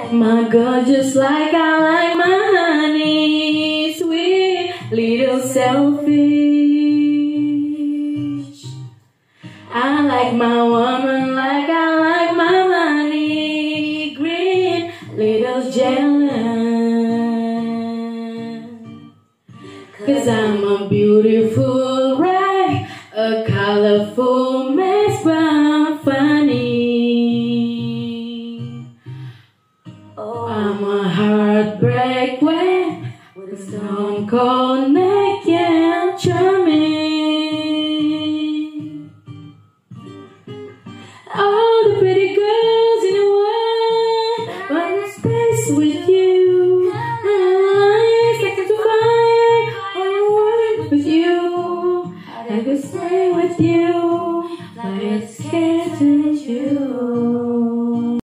like my girl just like I like my honey. Sweet little selfish. I like my one.